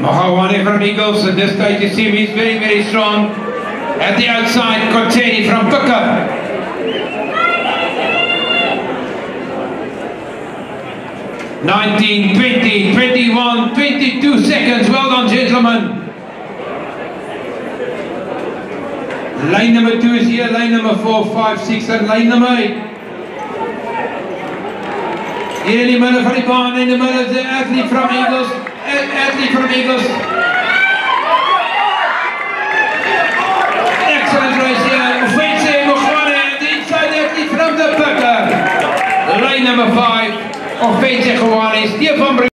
Mahawani from Eagles, at this stage you see he's very, very strong. At the outside, Koteni from Pickup. 19, 20, 21, 22 seconds. Well done, gentlemen. Lane number 2 is here, lane number 4, 5, 6 and lane number 8. Hier in die middel van die baan, in die middel is the athlete from Eagles. Excellent race here. Ofense Mogwane, the inside athlete from the Pickup. Lane number 5, Ofense Mogwane, Stefan